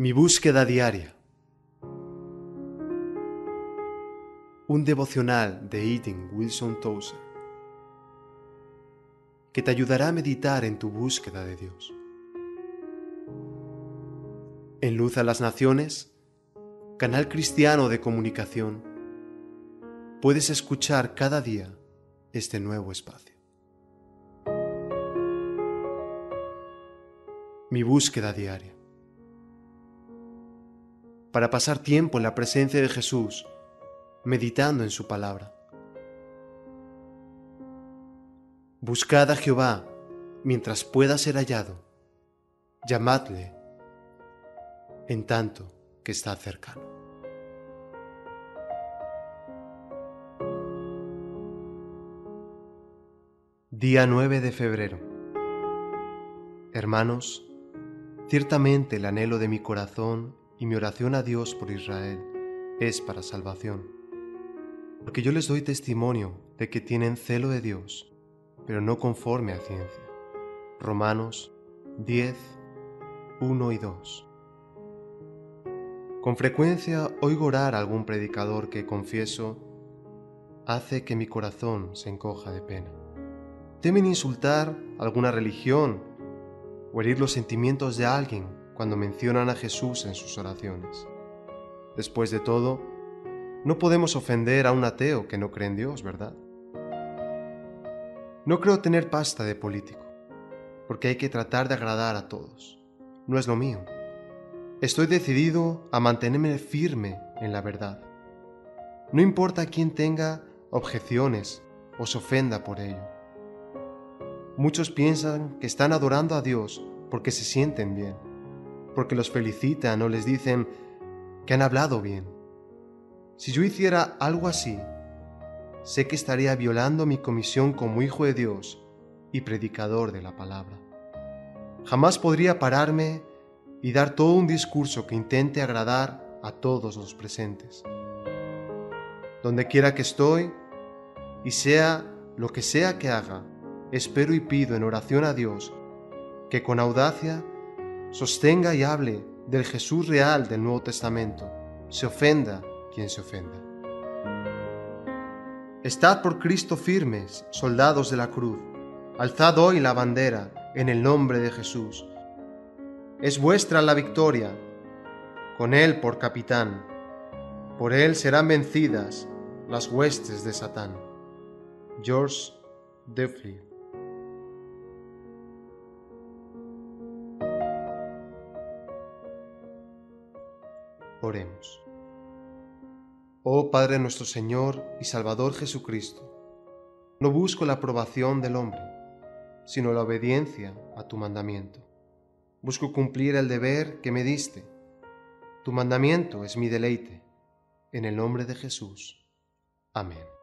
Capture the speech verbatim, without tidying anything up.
Mi búsqueda diaria. Un devocional de Eaton Wilson Tozer que te ayudará a meditar en tu búsqueda de Dios. En Luz a las Naciones, canal cristiano de comunicación, puedes escuchar cada día este nuevo espacio. Mi búsqueda diaria. Para pasar tiempo en la presencia de Jesús, meditando en su palabra. Buscad a Jehová mientras pueda ser hallado, llamadle en tanto que está cercano. Día nueve de febrero. Hermanos, ciertamente el anhelo de mi corazón y mi oración a Dios por Israel es para salvación, porque yo les doy testimonio de que tienen celo de Dios, pero no conforme a ciencia. Romanos diez, uno y dos. Con frecuencia oigo orar a algún predicador que, confieso, hace que mi corazón se encoja de pena. Temen insultar alguna religión o herir los sentimientos de alguien cuando mencionan a Jesús en sus oraciones. Después de todo, no podemos ofender a un ateo que no cree en Dios, ¿verdad? No creo tener pasta de político, porque hay que tratar de agradar a todos. No es lo mío. Estoy decidido a mantenerme firme en la verdad. No importa quién tenga objeciones o se ofenda por ello. Muchos piensan que están adorando a Dios porque se sienten bien, porque los felicitan o les dicen que han hablado bien. Si yo hiciera algo así, sé que estaría violando mi comisión como hijo de Dios y predicador de la palabra. Jamás podría pararme y dar todo un discurso que intente agradar a todos los presentes. Donde quiera que estoy, y sea lo que sea que haga, espero y pido en oración a Dios que con audacia sostenga y hable del Jesús real del Nuevo Testamento, se ofenda quien se ofenda. Estad por Cristo firmes, soldados de la cruz, alzad hoy la bandera en el nombre de Jesús. Es vuestra la victoria, con Él por capitán, por Él serán vencidas las huestes de Satán. George Duffield. Oremos. Oh Padre nuestro Señor y Salvador Jesucristo, no busco la aprobación del hombre, sino la obediencia a tu mandamiento. Busco cumplir el deber que me diste. Tu mandamiento es mi deleite. En el nombre de Jesús. Amén.